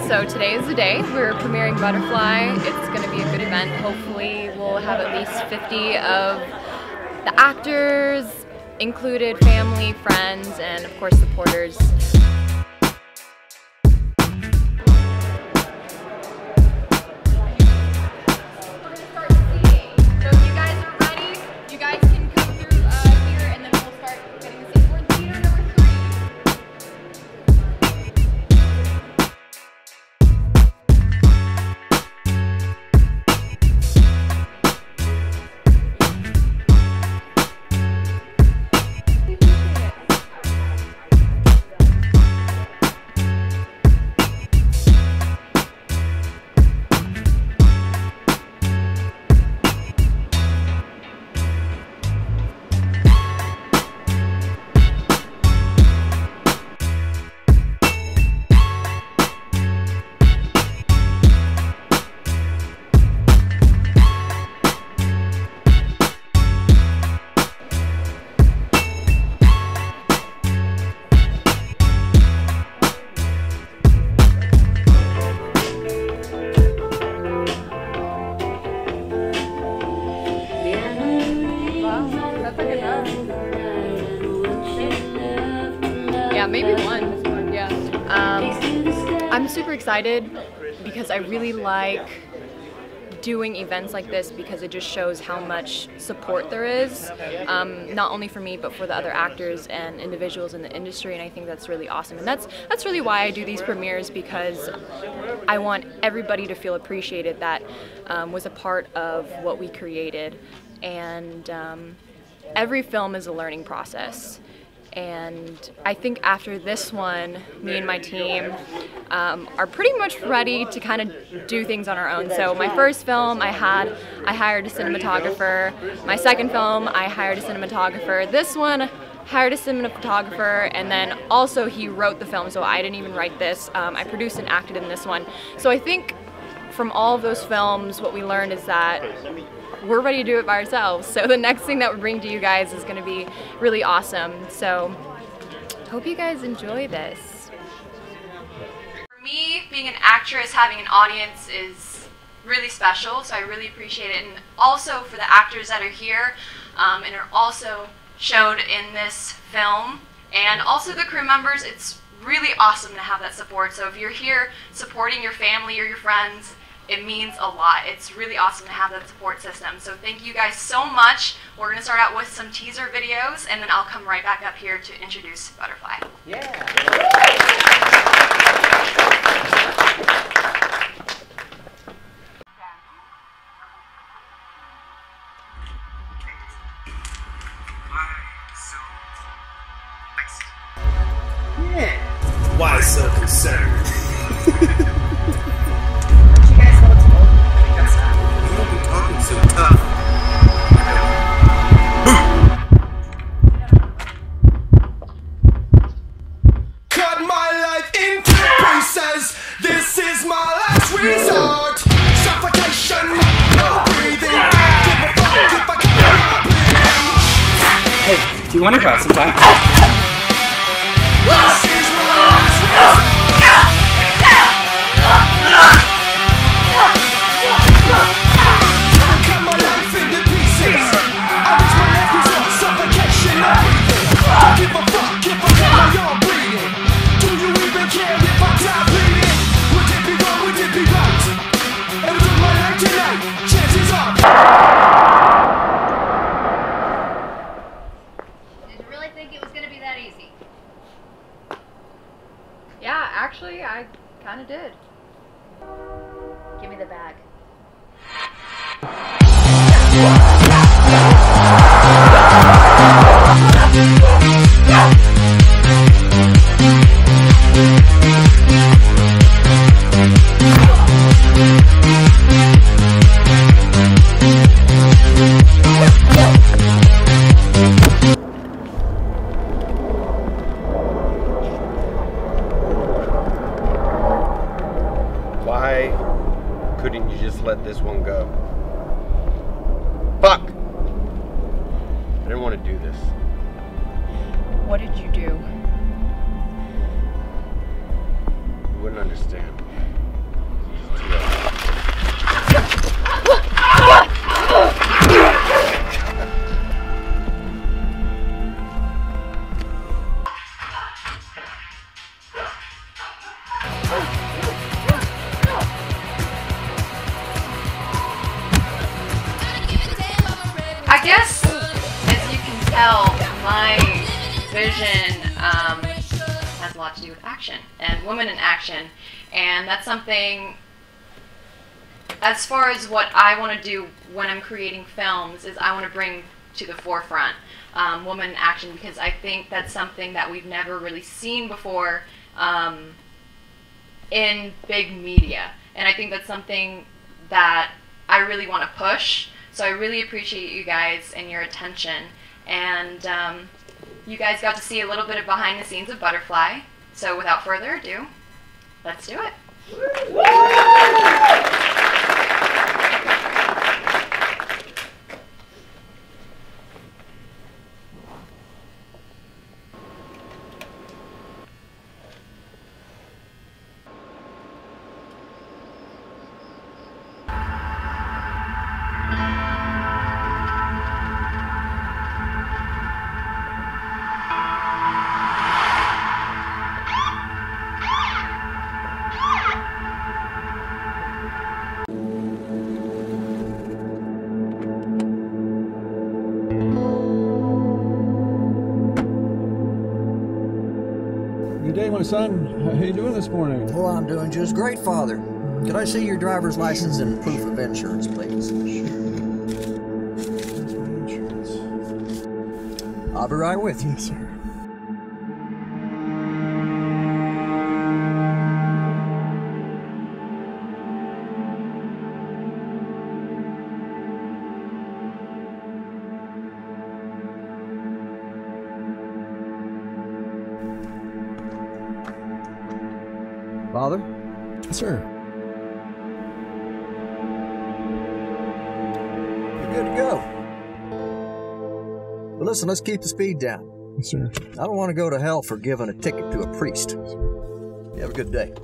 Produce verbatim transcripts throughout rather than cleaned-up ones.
so today is the day. We're premiering Butterfly. It's going to be a good event. Hopefully we'll have at least fifty of the actors, included family, friends, and of course supporters. Yeah, maybe one. Yeah. Um, I'm super excited because I really like doing events like this because it just shows how much support there is, um, not only for me but for the other actors and individuals in the industry, and I think that's really awesome. And that's that's really why I do these premieres, because I want everybody to feel appreciated that um, was a part of what we created. And um, every film is a learning process. And I think after this one, me and my team um, are pretty much ready to kind of do things on our own. So my first film, I had, I hired a cinematographer. My second film, I hired a cinematographer. This one, hired a cinematographer, and then also he wrote the film, so I didn't even write this. Um, I produced and acted in this one. So I think from all of those films, what we learned is that we're ready to do it by ourselves. So the next thing that we bring to you guys is going to be really awesome. So hope you guys enjoy this. For me, being an actress, having an audience is really special, so I really appreciate it. And also for the actors that are here um, and are also showed in this film, and also the crew members, it's really awesome to have that support. So if you're here supporting your family or your friends, it means a lot. It's really awesome to have that support system. So thank you guys so much. We're going to start out with some teaser videos, and then I'll come right back up here to introduce Butterfly. Yeah. Yeah. Why so concerned? Cut my life into pieces. This is my last resort. Suffocation, no breathing. Give a fuck if I can't breathe. Hey, do you want to go out sometime? This is my last resort. Cut my life into pieces. I reach my last resort. Suffocation, no breathing. Give a fuck if I got my own breathing. Do you even care if I die bleeding? Would it be wrong? Would it be right? It was my life tonight. Chances are. Did you really think it was going to be that easy? Yeah, actually, I kind of did. Give me the bag. Why couldn't you just let this one go? Fuck! I didn't want to do this. What did you do? You wouldn't understand. has a lot to do with action and women in action. And that's something, as far as what I want to do when I'm creating films, is I want to bring to the forefront um, women in action, because I think that's something that we've never really seen before um, in big media. And I think that's something that I really want to push. So I really appreciate you guys and your attention. And um, you guys got to see a little bit of behind the scenes of Butterfly. So without further ado, let's do it. Good day, my son. How you doing this morning? Well, I'm doing just great, Father. Could I see your driver's license and proof of insurance, please? Sure. That's my insurance. I'll be right with you. Yes, sir. Father? Sir. You're good to go. But listen, let's keep the speed down. Yes, sir. I don't want to go to hell for giving a ticket to a priest. You have a good day.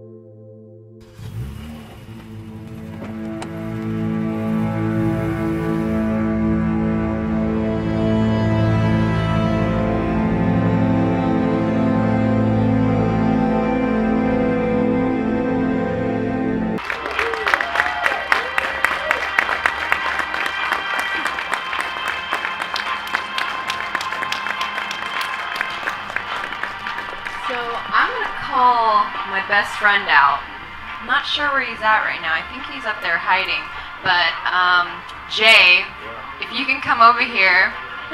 So I'm going to call my best friend out. I'm not sure where he's at right now. I think he's up there hiding. But um, Jay, if you can come over here.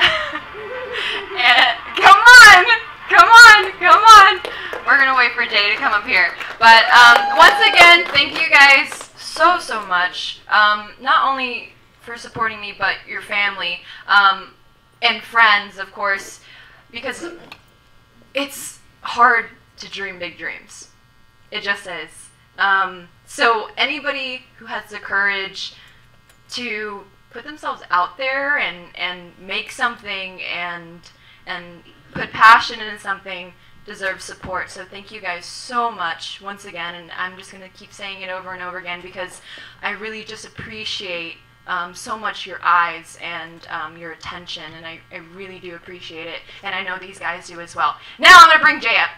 And, come on! Come on! Come on! We're going to wait for Jay to come up here. But um, once again, thank you guys so, so much. Um, not only for supporting me, but your family um, and friends, of course, because it's hard to dream big dreams. It just is. Um, so anybody who has the courage to put themselves out there and, and make something and and put passion into something deserves support. So thank you guys so much once again, and I'm just going to keep saying it over and over again because I really just appreciate Um, so much your eyes and um, your attention, and I, I really do appreciate it, and I know these guys do as well. Now I'm going to bring Jay up.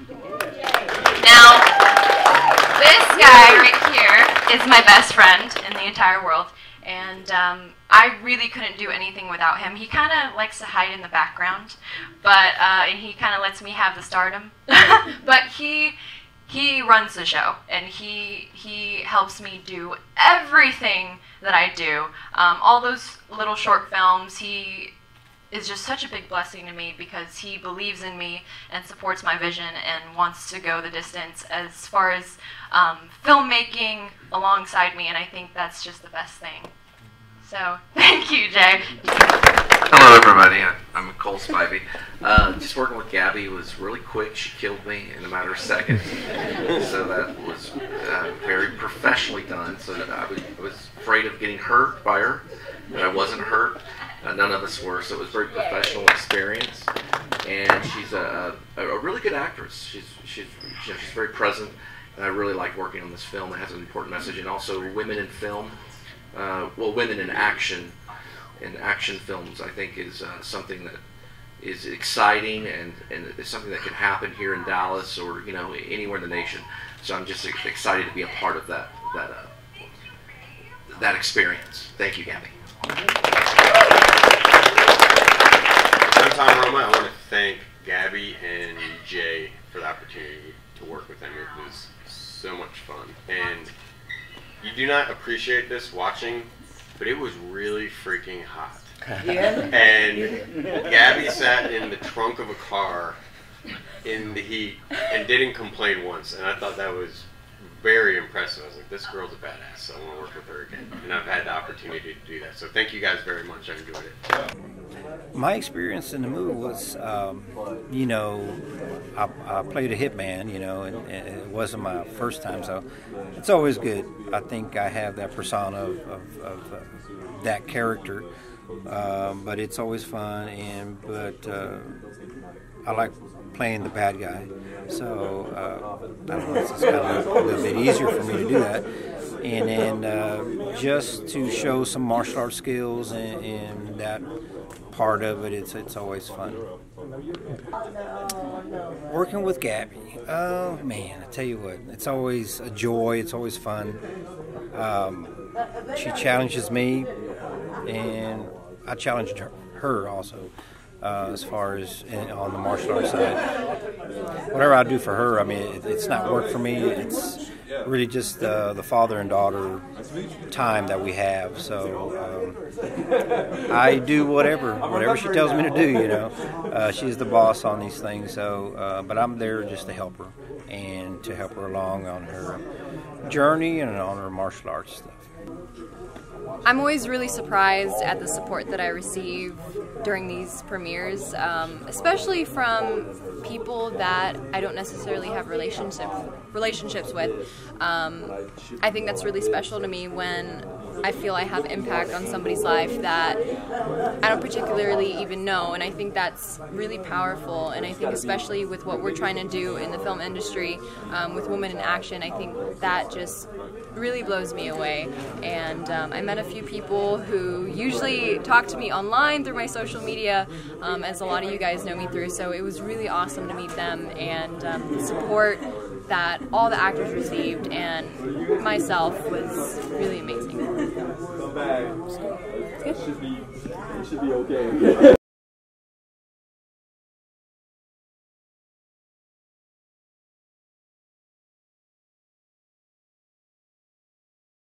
Now, this guy right here is my best friend in the entire world, and um, I really couldn't do anything without him. He kind of likes to hide in the background, but uh, and he kind of lets me have the stardom, but he He runs the show, and he he helps me do everything that I do. Um, all those little short films, he is just such a big blessing to me because he believes in me and supports my vision and wants to go the distance as far as um, filmmaking alongside me, and I think that's just the best thing. So, thank you, Jay. Hello, everybody. I'm, I'm Cole Spivey. Uh, just working with Gabby was really quick. She killed me in a matter of seconds. So that was uh, very professionally done. So that I, was, I was afraid of getting hurt by her, but I wasn't hurt. Uh, none of us were. So it was a very professional experience. And she's a, a, a really good actress. She's she's she's very present, and I really like working on this film. It has an important message, and also women in film. Uh, well, women in action, in action films, I think is uh, something that is exciting and, and it's something that can happen here in Dallas or you know anywhere in the nation. So I'm just excited to be a part of that that uh, that experience. Thank you, Gabby. I'm Tom Roma. I want to thank Gabby and Jay for the opportunity opportunity to work with him. It was so much fun. And you do not appreciate this watching, but it was really freaking hot. Yeah. And Gabby sat in the trunk of a car in the heat and didn't complain once. And I thought that was very impressive. I was like, this girl's a badass, so I want to work with her again. And I've had the opportunity to do that. So thank you guys very much. I enjoyed it. My experience in the movie was, um, you know, I, I played a hitman, you know, and, and it wasn't my first time, so it's always good. I think I have that persona of, of, of uh, that character, um, but it's always fun. And but uh, I like playing the bad guy, so uh, I don't know, it's just kind of a little bit easier for me to do that. And then uh, just to show some martial arts skills and, and that part of it, it's it's always fun. Working with Gabby, oh man, I tell you what, it's always a joy. It's always fun. Um, she challenges me, and I challenge her, her also. Uh, as far as in, on the martial arts side, whatever I do for her, I mean, it, it's not work for me. It's really just uh, the father and daughter time that we have. So um, I do whatever, whatever she tells me to do. You know, uh, she's the boss on these things. So, uh, but I'm there just to help her and to help her along on her journey and on her martial arts stuff. I'm always really surprised at the support that I receive during these premieres, um, especially from people that I don't necessarily have relationship, relationships with. Um, I think that's really special to me when I feel I have impact on somebody's life that I don't particularly even know, and I think that's really powerful. And I think especially with what we're trying to do in the film industry um, with Women in Action, I think that just really blows me away. And um, I met a few people who usually talk to me online through my social media, um, as a lot of you guys know me through, so it was really awesome to meet them, and um, the support that all the actors received and myself was really amazing. Come back. It should be, it should be okay.